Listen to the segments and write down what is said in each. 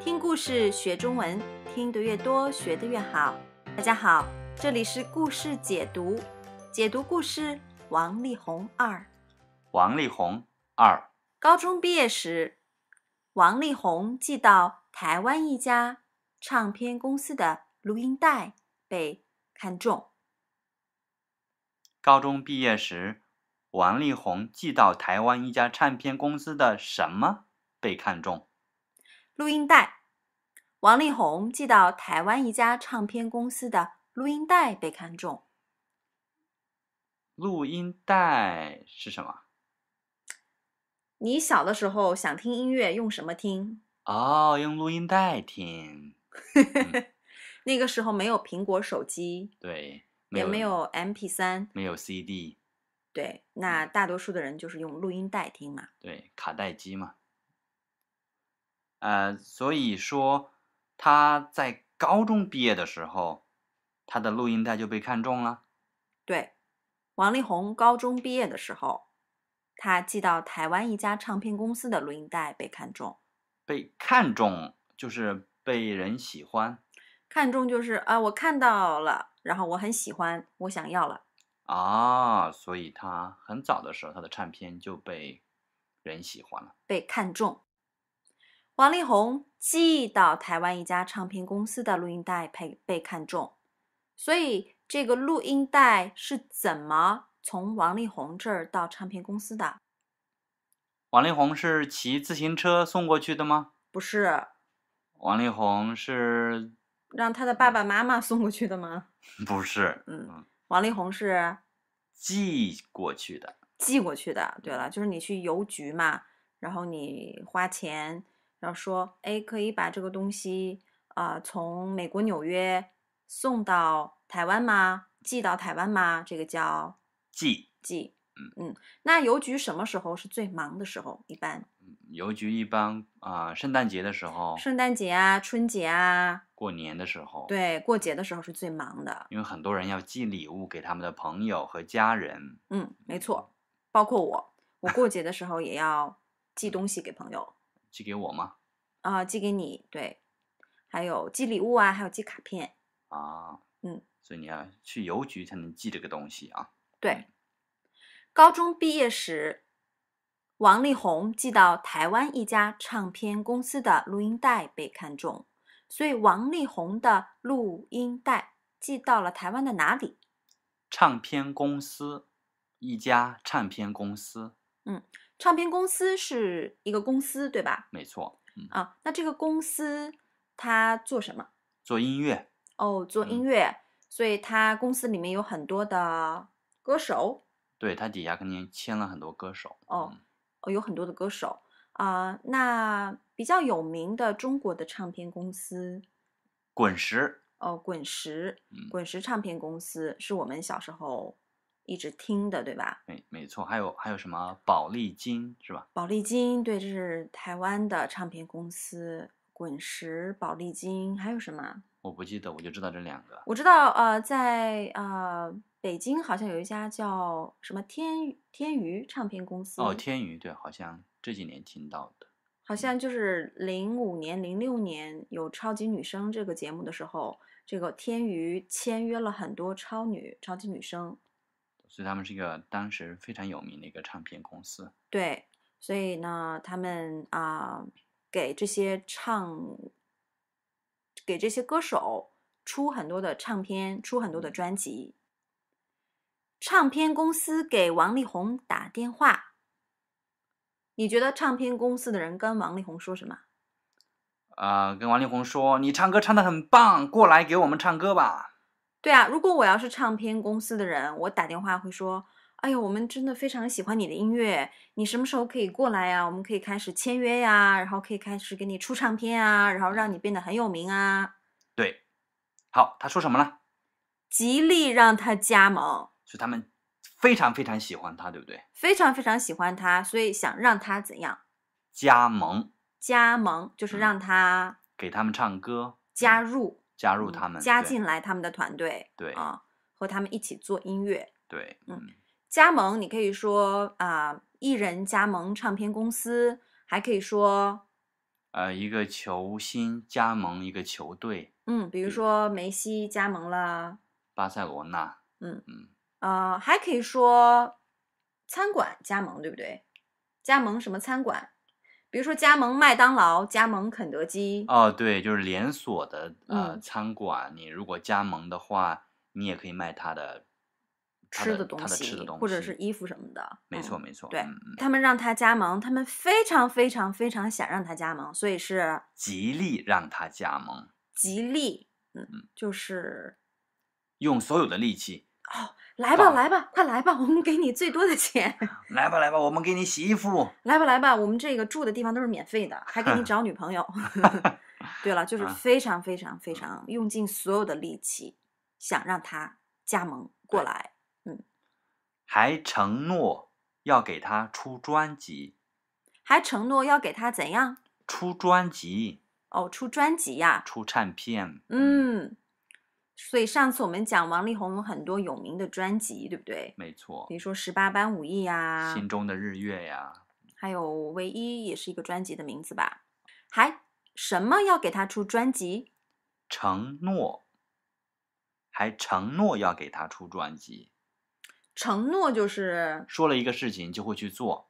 听故事学中文，听得越多，学得越好。大家好，这里是故事解读，解读故事王力宏2。 王力宏2。 高中毕业时，王力宏寄到台湾一家唱片公司的录音带被看中。 高中毕业时，王力宏寄到台湾一家唱片公司的什么被看中？ 录音带。王力宏寄到台湾一家唱片公司的录音带被看中。 录音带是什么？ 你小的时候想听音乐用什么听？ 哦，用录音带听。 那个时候没有苹果手机， 对， 也没有 MP3， 没有 CD。 对，那大多数的人就是用录音带听嘛。 对，卡带机嘛。所以说他在高中毕业的时候，他的录音带就被看中了。 对，王力宏高中毕业的时候，他寄到台湾一家唱片公司的录音带被看中。 被看中就是被人喜欢。 看中就是我看到了，然后我很喜欢，我想要了。 所以他很早的时候，他的唱片就被人喜欢了， 被看中。王力宏寄到台湾一家唱片公司的录音带被看中，所以这个录音带是怎么从王力宏这儿到唱片公司的？ 王力宏是骑自行车送过去的吗？ 不是。 王力宏是让他的爸爸妈妈送过去的吗？ 不是。 王力宏是寄过去的。 寄过去的。对了，就是你去邮局嘛，然后你花钱，然后说，哎，可以把这个东西从美国纽约送到台湾吗？寄到台湾吗？这个叫寄。 那邮局什么时候是最忙的时候？一般邮局一般圣诞节的时候， 圣诞节啊，春节啊， 过年的时候。 对，过节的时候是最忙的， 因为很多人要寄礼物给他们的朋友和家人。 没错，包括我过节的时候也要寄东西给朋友。 寄给我吗？ 寄给你，对，还有寄礼物啊，还有寄卡片。 所以你要去邮局才能寄这个东西啊。 对。高中毕业时，王力宏寄到台湾一家唱片公司的录音带被看中，所以王力宏的录音带寄到了台湾的哪里？ 唱片公司，一家唱片公司。 唱片公司是一个公司，对吧？ 没错。 那这个公司它做什么？ 做音乐。 做音乐，所以它公司里面有很多的歌手。 对，他底下肯定签了很多歌手。 有很多的歌手那比较有名的中国的唱片公司， 滚石。 滚石唱片公司是我们小时候一直听的，对吧？ 没错，还有什么宝丽金是吧？ 宝丽金，对，这是台湾的唱片公司，滚石、宝丽金，还有什么？ 我不记得，我就知道这2个。 我知道在北京好像有一家叫什么天娱唱片公司。 天娱，对，好像这几年听到的。 好像就是05年、06年有超级女声这个节目的时候，这个天娱签约了很多超级女声， 所以他们是一个当时非常有名的一个唱片公司。 对，所以呢，他们给这些歌手出很多的唱片，出很多的专辑。唱片公司给王力宏打电话，你觉得唱片公司的人跟王力宏说什么？ 跟王力宏说，你唱歌唱得很棒，过来给我们唱歌吧。 对啊，如果我要是唱片公司的人，我打电话会说，哎呦，我们真的非常喜欢你的音乐，你什么时候可以过来呀？我们可以开始签约呀，然后可以开始给你出唱片啊，然后让你变得很有名啊。 对，好，他说什么呢？ 极力让他加盟， 所以他们非常非常喜欢他，对不对？ 非常非常喜欢他，所以想让他怎样？ 加盟。 加盟就是让他给他们唱歌， 加入他们， 加进来他们的团队， 对和他们一起做音乐。 对， 加盟你可以说艺人加盟唱片公司，还可以说一个球星加盟一个球队， 比如说梅西加盟了， 巴塞罗那。 还可以说餐馆加盟，对不对？加盟什么餐馆？比如说加盟麦当劳，加盟肯德基。 哦，对，就是连锁的餐馆，你如果加盟的话，你也可以卖他的吃的东西，或者是衣服什么的。 没错，没错。 对，他们让他加盟，他们非常非常非常想让他加盟，所以是极力让他加盟。 极力，就是用所有的力气。 来吧，来吧，快来吧，我们给你最多的钱。 来吧，来吧，我们给你洗衣服。 来吧，来吧，我们这个住的地方都是免费的，还给你找女朋友。对了，就是非常非常非常用尽所有的力气，想让他加盟过来。 还承诺要给他出专辑。 还承诺要给他怎样？ 出专辑。 哦，出专辑呀， 出唱片。 所以上次我们讲王力宏有很多有名的专辑，对不对？ 没错， 比如说18般武艺呀， 心中的日月呀， 还有唯一也是一个专辑的名字吧。还什么要给他出专辑？ 承诺。还承诺要给他出专辑。 承诺就是说了一个事情就会去做。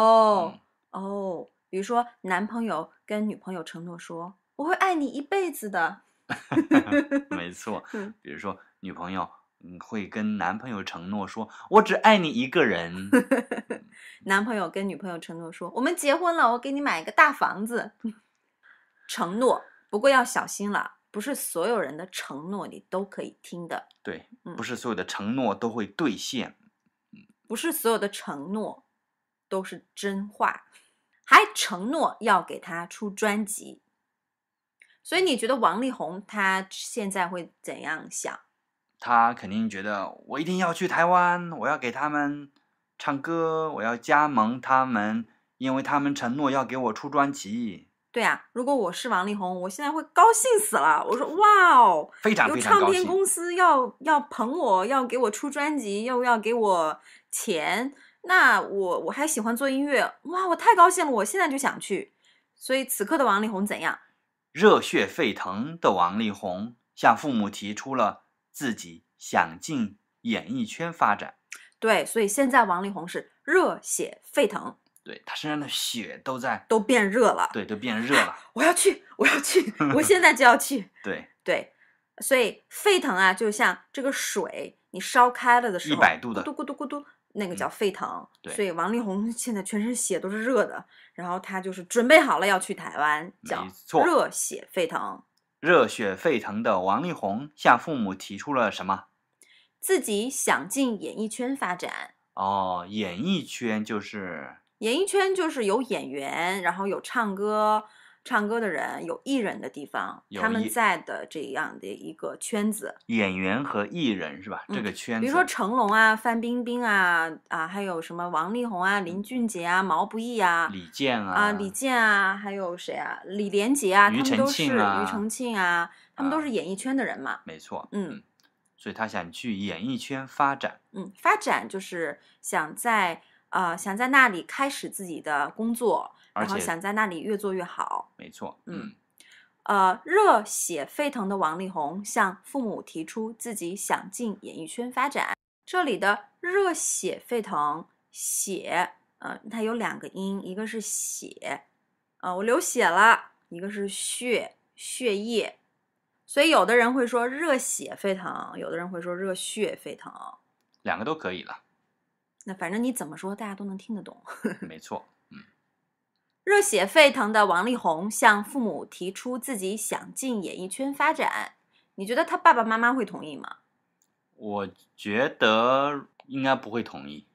比如说男朋友跟女朋友承诺说我会爱你一辈子的。 没错，比如说女朋友会跟男朋友承诺说我只爱你一个人。 男朋友跟女朋友承诺说我们结婚了，我给你买一个大房子。承诺，不过要小心了，不是所有人的承诺你都可以听的。 对，不是所有的承诺都会兑现。 不是所有的承诺都是真话。还承诺要给他出专辑。所以你觉得王力宏他现在会怎样想？ 他肯定觉得我一定要去台湾，我要给他们唱歌，我要加盟他们，因为他们承诺要给我出专辑。 对啊，如果我是王力宏，我现在会高兴死了。我说哇哦， 非常非常高兴， 有唱片公司要捧我，要给我出专辑，又要给我钱，那我还喜欢做音乐，哇，我太高兴了，我现在就想去。所以此刻的王力宏怎样？ 热血沸腾的王力宏向父母提出了自己想进演艺圈发展。 对，所以现在王力宏是热血沸腾。 对，他身上的血都变热了。 对，都变热了。 我要去，我要去，我现在就要去。 对， 所以沸腾啊，就像这个水你烧开了的时候 ，100度的， 咕嘟咕嘟咕嘟，那个叫沸腾。 对， 所以王力宏现在全身血都是热的，然后他就是准备好了要去台湾，叫热血沸腾。 热血沸腾的王力宏向父母提出了什么？ 自己想进演艺圈发展。 演艺圈就是有演员，然后有唱歌的人，有艺人的地方，他们在的这样的一个圈子。 演员和艺人是吧？这个圈子， 比如说成龙啊、范冰冰啊，还有什么王力宏啊、林俊杰啊、毛不易啊、 李健啊， 还有谁啊？李连杰啊，他们都是庾澄庆啊，他们都是演艺圈的人嘛。 没错，所以他想去演艺圈发展。 发展就是想在那里开始自己的工作，然后想在那里越做越好。 没错， 热血沸腾的王力宏向父母提出自己想进演艺圈发展。这里的热血沸腾，血，它有2个音，一个是血，我流血了，一个是血液。所以有的人会说热血沸腾，有的人会说热血沸腾 ，2个都可以了。 那反正你怎么说大家都能听得懂。 没错， 热血沸腾的王力宏向父母提出自己想进演艺圈发展，你觉得他爸爸妈妈会同意吗？ 我觉得应该不会同意。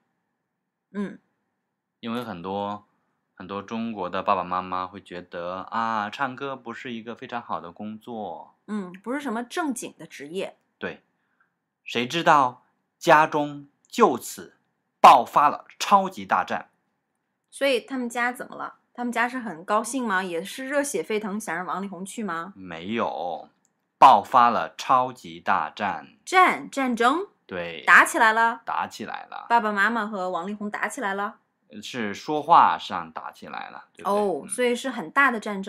因为很多中国的爸爸妈妈会觉得唱歌不是一个非常好的工作， 不是什么正经的职业。 对，谁知道家中就此爆发了超级大战。 所以他们家怎么了？他们家是很高兴吗？也是热血沸腾，想让王力宏去吗？ 没有，爆发了超级大战。 战争？ 对， 打起来了。 爸爸妈妈和王力宏打起来了。 是说话上打起来了，对不对？ 所以是很大的战争。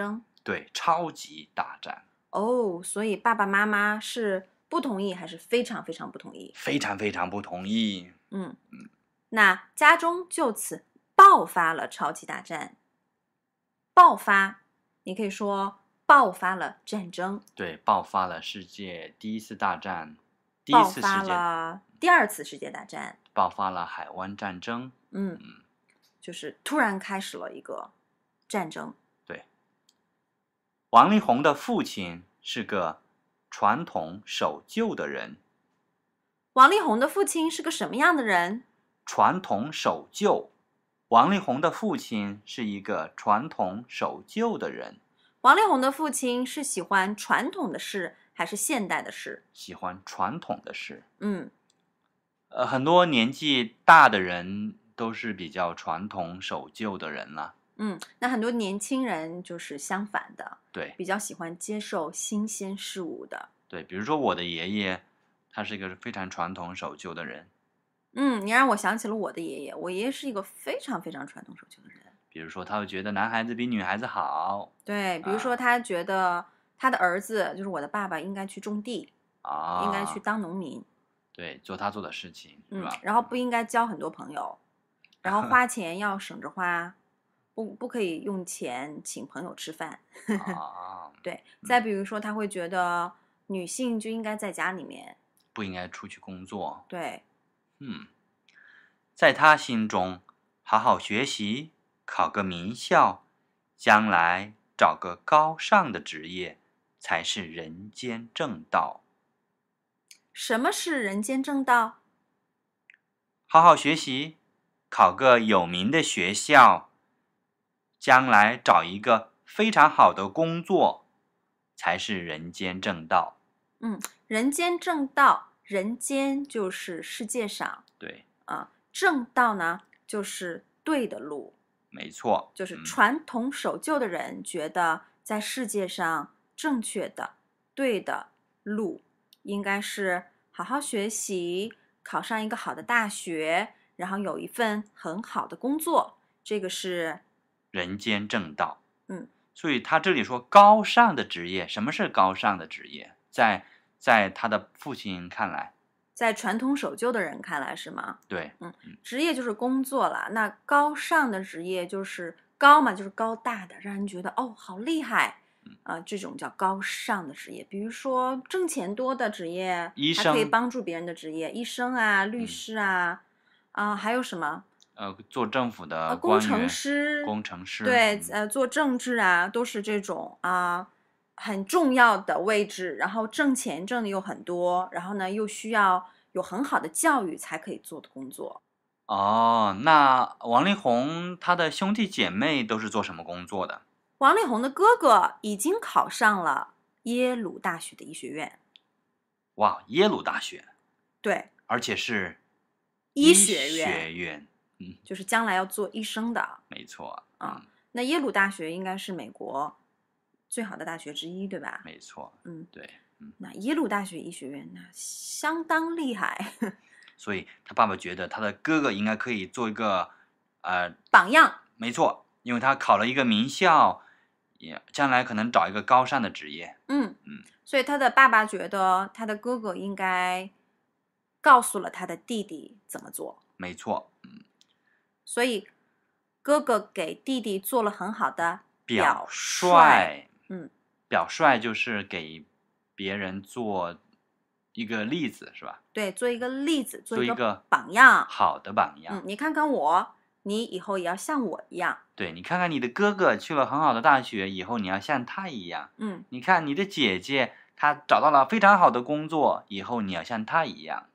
对，超级大战， 哦，所以爸爸妈妈是不同意还是非常非常不同意？ 非常非常不同意。 嗯，那家中就此爆发了超级大战。爆发，你可以说爆发了战争， 对，爆发了世界第一次大战，第一爆发次世界了第二次世界大战。 爆发了海湾战争。 嗯，就是突然开始了一个战争。 对，王力宏的父亲是个传统守旧的人。 王力宏的父亲是个什么样的人？ 传统守旧。王力宏的父亲是一个传统守旧的人， 王力宏的父亲是喜欢传统的事还是现代的事？ 喜欢传统的事。 嗯， 很多年纪大的人都是比较传统守旧的人了。 那很多年轻人就是相反的， 对比较喜欢接受新鲜事物的。 对，比如说我的爷爷，他是一个非常传统守旧的人。 你让我想起了我的爷爷，我爷爷是一个非常非常传统守旧的人。 比如说，他会觉得男孩子比女孩子好对，比如说他觉得他的儿子，就是我的爸爸，应该去种地，应该去当农民， 对，做他做的事情，是吧？ 然后不应该交很多朋友，然后花钱要省着花，不可以用钱请朋友吃饭。对，再比如说他会觉得女性就应该在家里面， 不应该出去工作。 对， 在他心中，好好学习，考个名校，将来找个高尚的职业，才是人间正道。 什么是人间正道？ 好好学习，考个有名的学校，将来找一个非常好的工作，才是人间正道。 人间正道，人间就是世界上对， 正道呢就是对的路， 没错， 就是传统守旧的人觉得在世界上正确的、对的路应该是好好学习，考上一个好的大学，然后有一份很好的工作，这个是人间正道。 嗯， 所以他这里说高尚的职业，什么是高尚的职业？在他的父亲看来， 在传统守旧的人看来是吗？ 对， 职业就是工作了，那高尚的职业就是高嘛，就是高大的，让人觉得哦好厉害这种叫高尚的职业。比如说挣钱多的职业， 医还可以生帮助别人的职业，医生啊、律师啊，还有什么做政府的工程官员， 师， 工程师， 对，做政治啊，都是这种很重要的位置，然后挣钱挣的又很多，然后呢又需要有很好的教育才可以做的工作。 哦，那王力宏他的兄弟姐妹都是做什么工作的？ 王力宏的哥哥已经考上了耶鲁大学的医学院， 哇，耶鲁大学， 对， 而且是医学学院， 就是将来要做医生的。 没错， 那耶鲁大学应该是美国最好的大学之一，对吧？ 没错，对， 那耶鲁大学医学院那相当厉害， 所以他爸爸觉得他的哥哥应该可以做一个榜样。 没错，因为他考了一个名校，也将来可能找一个高尚的职业。 所以他的爸爸觉得他的哥哥应该告诉了他的弟弟怎么做。 没错， 所以哥哥给弟弟做了很好的表率。 表率就是给别人做一个例子，是吧？ 对，做一个例子，做一一个榜样， 好的榜样。 你看看我，你以后也要像我一样。 对，你看看你的哥哥去了很好的大学，以后你要像他一样。你看你的姐姐，她找到了非常好的工作，以后你要像她一样。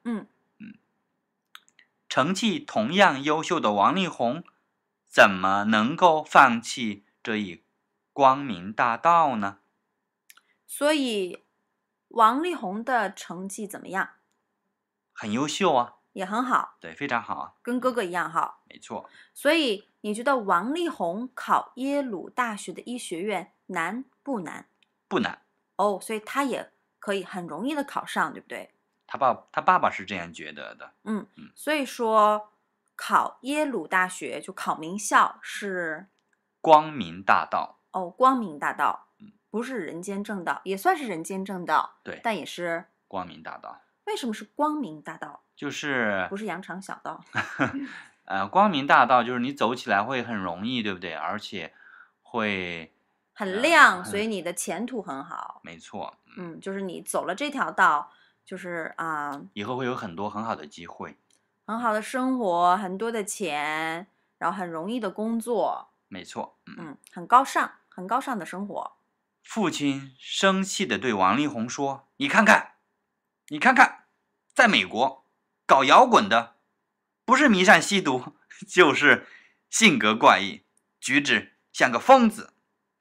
成绩同样优秀的王力宏，怎么能够放弃这一光明大道呢？ 所以王力宏的成绩怎么样？ 很优秀啊， 也很好， 对，非常好啊， 跟哥哥一样好。 没错。 所以你觉得王力宏考耶鲁大学的医学院难不难？ 不难哦，所以他也可以很容易的考上，对不对？ 他爸爸是这样觉得的。 所以说考耶鲁大学就考名校是光明大道。 光明大道。 不是人间正道，也算是人间正道， 对， 但也是光明大道。 为什么是光明大道， 就是不是羊肠小道？ 光明大道就是你走起来会很容易，对不对？而且会很亮，所以你的前途很好。 没错， 就是你走了这条道，就是以后会有很多很好的机会， 很好的生活，很多的钱，然后很容易的工作， 没错， 很高尚，很高尚的生活。 父亲生气地对王力宏说：“你看看，你看看，在美国搞摇滚的，不是迷上吸毒，就是性格怪异，举止像个疯子。”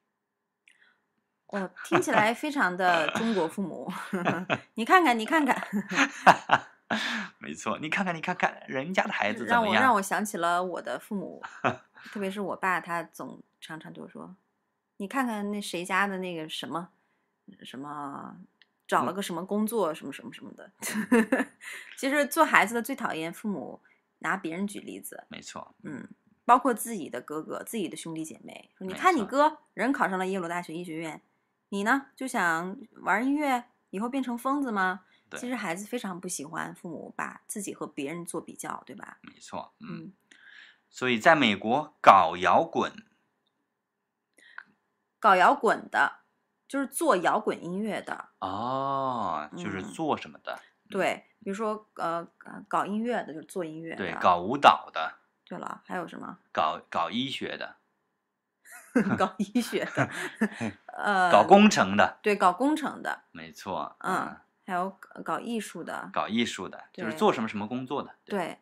听起来非常的中国父母。你看看，你看看， 没错，你看看，你看看，人家的孩子怎么样？ 让我想起了我的父母，特别是我爸，他总常常对我说：“你看看那谁家的那个什么什么，找了个什么工作，什么什么什么的。”其实做孩子的最讨厌父母拿别人举例子， 没错， 包括自己的哥哥、自己的兄弟姐妹，说：“你看你哥，人考上了耶鲁大学医学院，你呢就想玩音乐，以后变成疯子吗？”其实孩子非常不喜欢父母把自己和别人做比较，对吧？ 没错，所以在美国搞摇滚的，就是做摇滚音乐的就是做什么的？ 对，比如说搞音乐的就是做音乐的， 对，搞舞蹈的。 对了，还有什么？ 搞医学的， 搞医学的， 搞工程的， 对，搞工程的， 没错， 还有搞艺术的， 搞艺术的，就是做什么什么工作的， 对，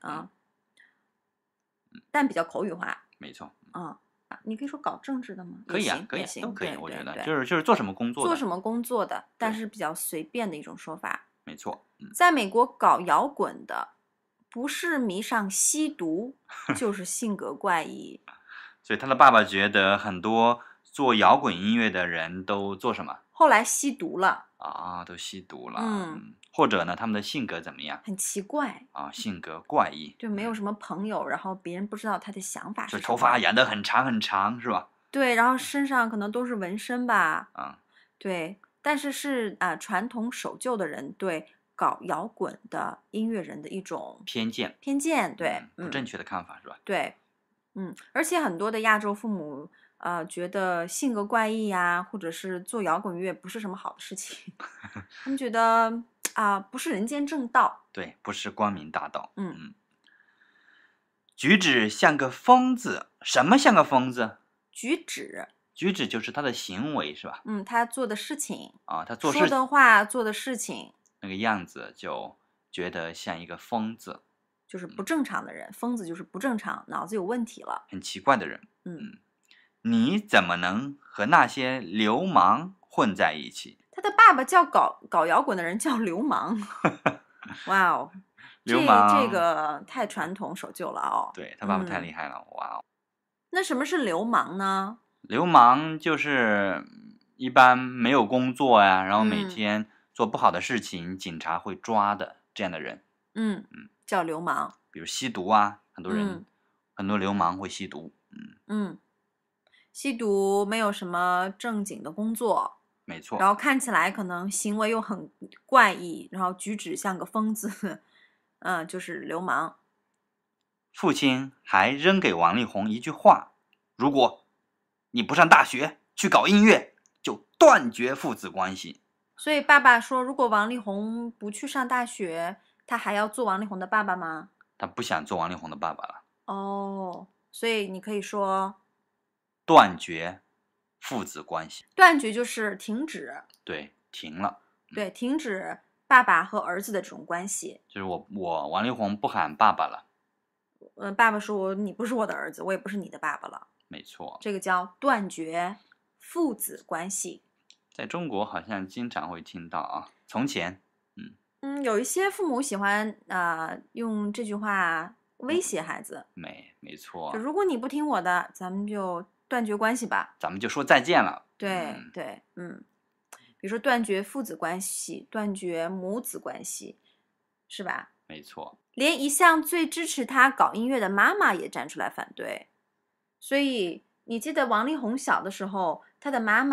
但比较口语化， 没错， 你可以说搞政治的吗？ 可以啊，可以，都可以，我觉得就是做什么工作的， 做什么工作的，但是比较随便的一种说法， 没错， 在美国搞摇滚的，不是迷上吸毒，就是性格怪异。 所以他的爸爸觉得很多做摇滚音乐的人都做什么？ 后来吸毒了都吸毒了。或者呢，他们的性格怎么样？ 很奇怪性格怪异， 就没有什么朋友，然后别人不知道他的想法是什么。 就头发染得很长很长，是吧？ 对，然后身上可能都是纹身吧。对，但是传统守旧的人对搞摇滚的音乐人的一种偏见， 对， 不正确的看法是吧？ 对，而且很多的亚洲父母觉得性格怪异呀，或者是做摇滚乐不是什么好的事情，他们觉得不是人间正道， 对，不是光明大道。举止像个疯子，什么像个疯子？举止就是他的行为是吧？ 他做的事情他说的话，做的事情， 那个样子就觉得像一个疯子， 就是不正常的人。疯子就是不正常，脑子有问题了， 很奇怪的人。你怎么能和那些流氓混在一起？ 他的爸爸叫搞摇滚的人叫流氓。哇哦， 流氓这个太传统守旧了对，他爸爸太厉害了，哇哦。 那什么是流氓呢？ 流氓就是一般没有工作呀，然后每天做不好的事情，警察会抓的这样的人。 叫流氓。 比如吸毒很多人，很多流氓会吸毒。 吸毒没有什么正经的工作， 没错， 然后看起来可能行为又很怪异，然后举止像个疯子，就是流氓。 父亲还扔给王力宏一句话：如果你不上大学去搞音乐，就断绝父子关系。 所以爸爸说，如果王力宏不去上大学，他还要做王力宏的爸爸吗？ 他不想做王力宏的爸爸了。 所以你可以说断绝父子关系。 断绝就是停止。 对，停了。 对，停止爸爸和儿子的这种关系。 就是我王力宏不喊爸爸了。 爸爸说你不是我的儿子，我也不是你的爸爸了。 没错， 这个叫断绝父子关系。 在中国好像经常会听到从前， 有一些父母喜欢用这句话威胁孩子。 没错， 就如果你不听我的，咱们就断绝关系吧， 咱们就说再见了。 对，比如说断绝父子关系，断绝母子关系，是吧？ 没错， 连一向最支持他搞音乐的妈妈也站出来反对。所以你记得王力宏小的时候，他的妈妈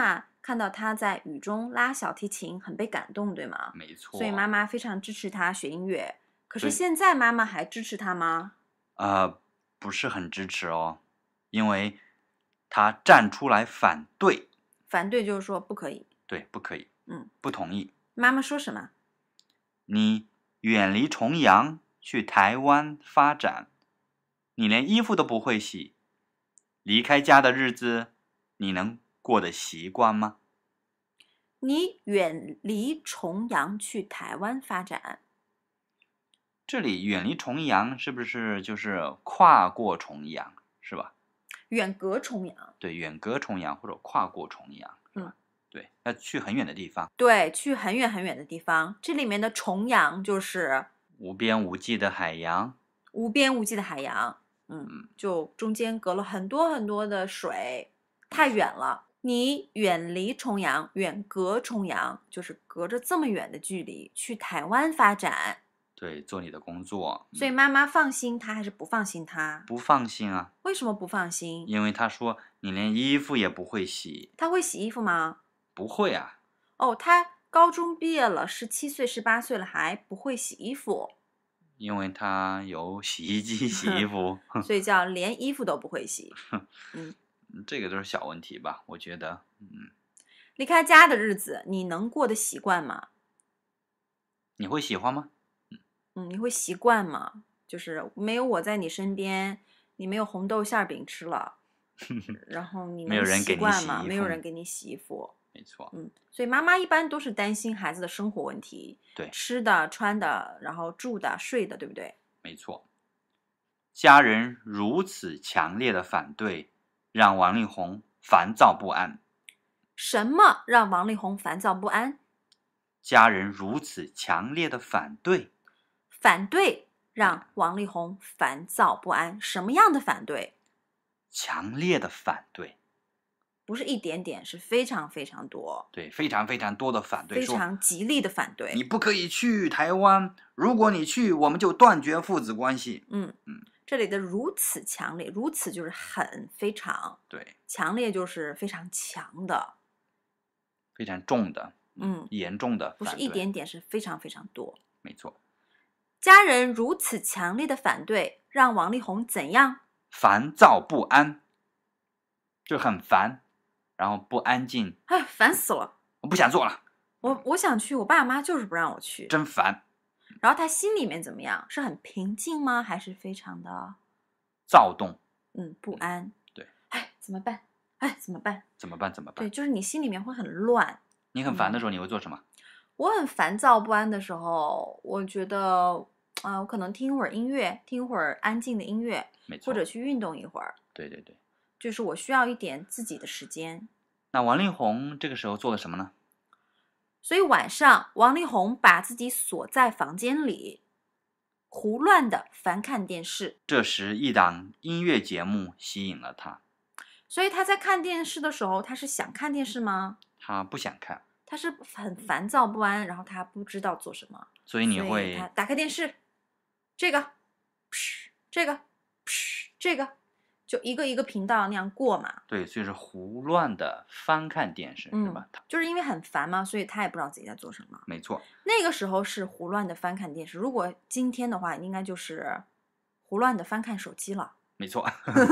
看到他在雨中拉小提琴，很被感动，对吗？ 没错。 所以妈妈非常支持他学音乐。可是对现在妈妈还支持他吗？ 不是很支持哦，因为他站出来反对。 反对就是说不可以。 对，不可以。 嗯， 不同意。 妈妈说什么？ 你远离重洋，去台湾发展，你连衣服都不会洗，离开家的日子，你能过得习惯吗？ 你远离重洋去台湾发展。 这里远离重洋是不是就是跨过重洋，是吧？ 远隔重洋。 对，远隔重洋或者跨过重洋，是吧？对，要去很远的地方。 对，去很远很远的地方。这里面的重洋就是无边无际的海洋。 无边无际的海洋。就中间隔了很多很多的水，太远了。你远离重洋，远隔重洋，就是隔着这么远的距离去台湾发展。 对，做你的工作。 所以妈妈放心他还是不放心他？ 不放心啊。 为什么不放心？ 因为他说你连衣服也不会洗。 他会洗衣服吗？ 不会啊。 哦，他高中毕业了，17岁、18岁了还不会洗衣服。 因为他有洗衣机洗衣服。 所以叫连衣服都不会洗。 这个都是小问题吧，我觉得。 离开家的日子，你能过得习惯吗？ 你会喜欢吗？ 你会习惯吗？就是没有我在你身边，你没有红豆馅饼吃了，然后你能习惯吗？没有人给你洗衣服。 没错。 所以妈妈一般都是担心孩子的生活问题， 对， 吃的、穿的，然后住的、睡的，对不对？ 没错。家人如此强烈的反对，让王力宏烦躁不安。 什么让王力宏烦躁不安？ 家人如此强烈的反对。 反对让王力宏烦躁不安。什么样的反对？ 强烈的反对。 不是一点点，是非常非常多。 对，非常非常多的反对， 非常极力的反对。 你不可以去台湾，如果你去，我们就断绝父子关系。 这里的如此强烈，如此就是很非常， 对， 强烈就是非常强的， 非常重的，严重的反对， 不是一点点，是非常非常多。 没错。 家人如此强烈的反对，让王力宏怎样？ 烦躁不安，就很烦，然后不安静。 哎，烦死了！ 我不想做了。 我想去，我爸妈就是不让我去， 真烦。 然后他心里面怎么样？是很平静吗？还是非常的躁动？ 不安。 对。 哎，怎么办？哎，怎么办？ 怎么办？怎么办？ 对，就是你心里面会很乱。 你很烦的时候，你会做什么？ 我很烦躁不安的时候，我觉得我可能听一会儿音乐，听一会儿安静的音乐， 没错， 或者去运动一会儿。 对对对， 就是我需要一点自己的时间。 那王力宏这个时候做了什么呢？ 所以晚上，王力宏把自己锁在房间里，胡乱的翻看电视。 这时，一档音乐节目吸引了他。 所以他在看电视的时候，他是想看电视吗？ 他不想看。 他是很烦躁不安，然后他不知道做什么。 所以你会他打开电视，这个，这个，这个，就一个一个频道那样过嘛。 对，所以是胡乱的翻看电视，是吧？ 就是因为很烦嘛，所以他也不知道自己在做什么。 没错。 那个时候是胡乱的翻看电视，如果今天的话，应该就是胡乱的翻看手机了。 没错。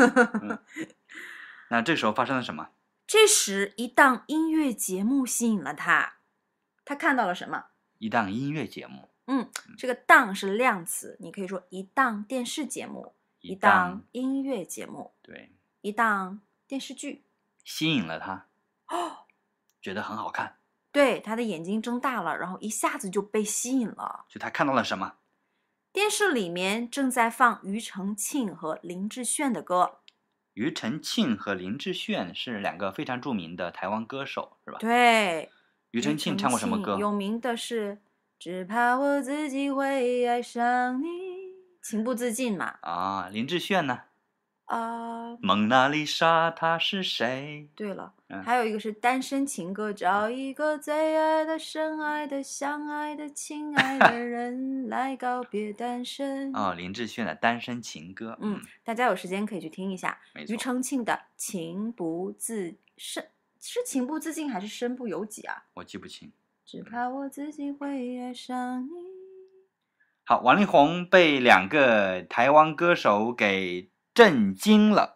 那这时候发生了什么？ 这时，一档音乐节目吸引了他。他看到了什么？ 一档音乐节目。 这个档是量词，你可以说一档电视节目，一档音乐节目， 对， 一档电视剧， 吸引了他。觉得很好看。 对，他的眼睛睁大了，然后一下子就被吸引了。 就他看到了什么？ 电视里面正在放庾澄庆和林志炫的歌。 庾澄庆和林志炫是两个非常著名的台湾歌手，是吧？ 对。 庾澄庆唱过什么歌？ 有名的是只怕我自己会爱上你，情不自禁嘛。 林志炫呢？ 啊， 蒙娜丽莎她是谁？ 对了，还有一个是单身情歌，找一个最爱的、深爱的、相爱的、亲爱的人来告别单身。 林志炫的单身情歌。 大家有时间可以去听一下。 没错。 庾澄庆的情不自是情不自禁还是身不由己啊？ 我记不清。 只怕我自己会爱上你。 好，王力宏被2个台湾歌手给震惊了。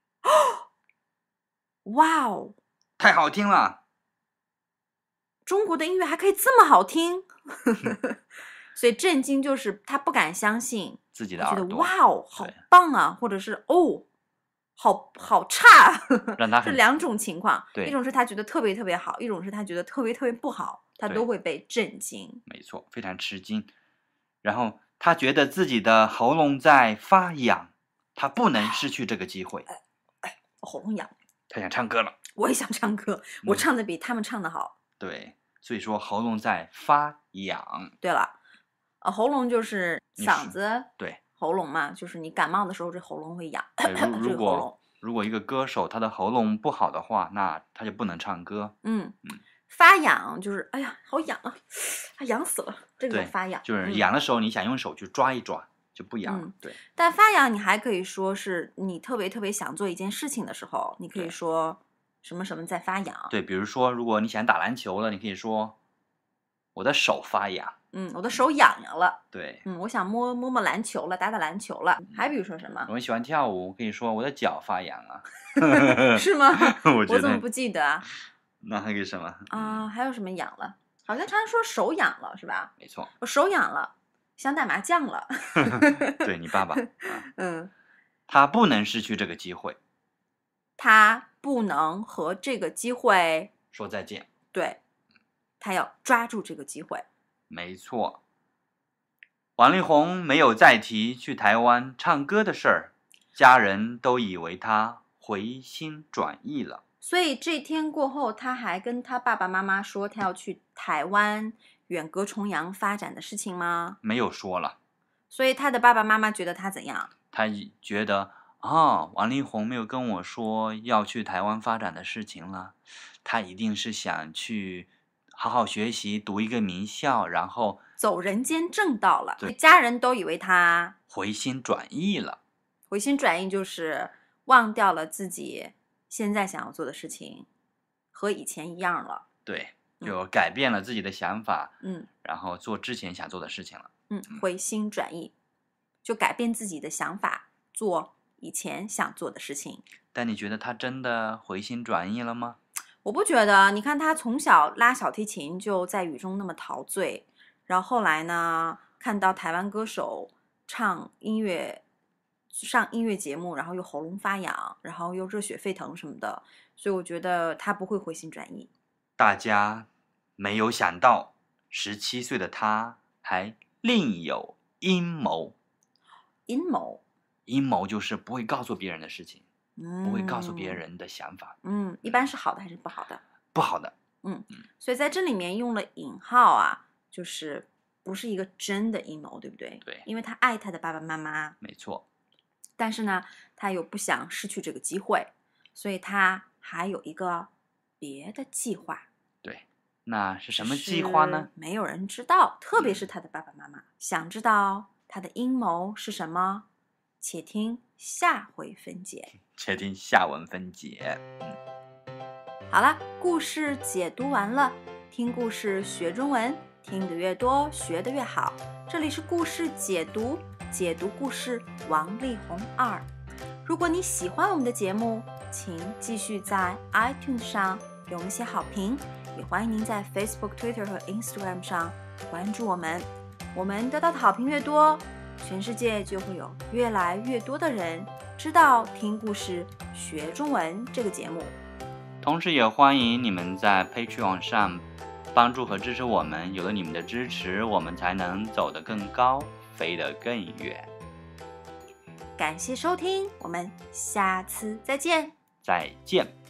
哇哦， 太好听了！ 中国的音乐还可以这么好听，所以震惊就是他不敢相信自己的觉得耳朵， 哇哦，好棒啊，或者是哦，好差， 让他是2种情况。 对， 一种是他觉得特别特别好，一种是他觉得特别特别不好，他都会被震惊。 没错，非常吃惊。然后他觉得自己的喉咙在发痒，他不能失去这个机会。 喉咙痒， 他想唱歌了。 我也想唱歌，我唱的比他们唱的好。 对，所以说喉咙在发痒。 对了，喉咙就是嗓子， 对， 喉咙嘛，就是你感冒的时候这喉咙会痒。 对，如果一个歌手他的喉咙不好的话，那他就不能唱歌。 发痒就是哎呀，好痒啊，痒死了，这个发痒。 就是痒的时候，你想用手去抓一抓就不痒。对。 但发痒你还可以说是你特别特别想做一件事情的时候，你可以说什么什么在发痒。 对，比如说如果你想打篮球了，你可以说我的手发痒。 我的手痒痒了。 对。 我想摸篮球了，打篮球了。还比如说什么？ 我喜欢跳舞，可以说我的脚发痒啊。 是吗？ 我怎么不记得啊？ 那还有什么啊？还有什么痒了？好像常常说手痒了，是吧？ 没错， 我手痒了，想打麻将了。 对，你爸爸。他不能失去这个机会， 他不能和这个机会说再见。 对，他要抓住这个机会。 没错，王力宏没有再提去台湾唱歌的事儿，家人都以为他回心转意了。 所以这天过后，他还跟他爸爸妈妈说他要去台湾远隔重洋发展的事情吗？ 没有说了。 所以他的爸爸妈妈觉得他怎样？ 他觉得王力宏没有跟我说要去台湾发展的事情了，他一定是想去好好学习，读一个名校，然后走人间正道了。对，家人都以为他回心转意了。 回心转意就是忘掉了自己现在想要做的事情，和以前一样了。 对，就改变了自己的想法， 然后做之前想做的事情了。 回心转意，就改变自己的想法，做以前想做的事情。 但你觉得他真的回心转意了吗？ 我不觉得。你看他从小拉小提琴就在雨中那么陶醉，然后后来呢，看到台湾歌手上音乐节目，然后又喉咙发痒，然后又热血沸腾什么的，所以我觉得他不会回心转意。 大家没有想到17岁的他还另有阴谋。阴谋就是不会告诉别人的事情，不会告诉别人的想法。 一般是好的还是不好的？ 不好的。 所以在这里面用了引号啊，就是不是一个真的阴谋，对不对？ 对， 因为他爱他的爸爸妈妈。 没错。 但是呢，他又不想失去这个机会，所以他还有一个别的计划。 对，那是什么计划呢？ 没有人知道，特别是他的爸爸妈妈。想知道他的阴谋是什么？且听下回分解。 且听下文分解。 好了，故事解读完了。听故事学中文，听得越多，学得越好。这里是故事解读，解读故事王力宏2。如果你喜欢我们的节目，请继续在 iTunes 上给我们写好评，也欢迎您在 Facebook、Twitter 和 Instagram 上关注我们。我们得到的好评越多，全世界就会有越来越多的人知道听故事学中文这个节目。 同时也欢迎你们在 Patreon 上帮助和支持我们，有了你们的支持，我们才能走得更高，飞得更远。 感谢收听，我们下次再见。 再见。